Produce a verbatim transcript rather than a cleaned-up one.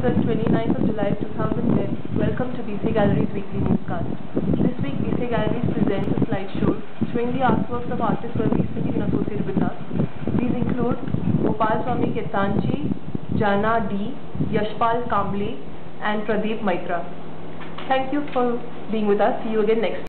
April, twenty-ninth of July two thousand ten. Welcome to B C A Gallery's weekly newscast. This week B C A Galleries presents a slideshow showing the artworks of artists who have recently been associated with us. These include GopalSwami Khetanchi, Jana D, Yashpal, Kamble and Pradip, Maitra. Thank you for being with us. See you again next week.